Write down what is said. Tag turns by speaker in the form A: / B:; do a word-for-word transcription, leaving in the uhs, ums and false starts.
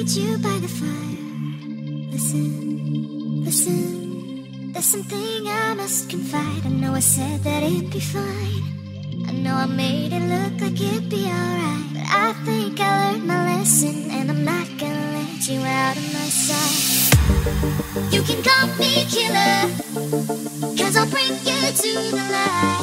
A: meet you by the fire. Listen, listen, there's something I must confide. I know I said that it'd be fine. I know I made it look like it'd be alright, but I think I learned my lesson, and I'm not gonna let you out of my sight. You can call me killer, cause I'll bring you to the light.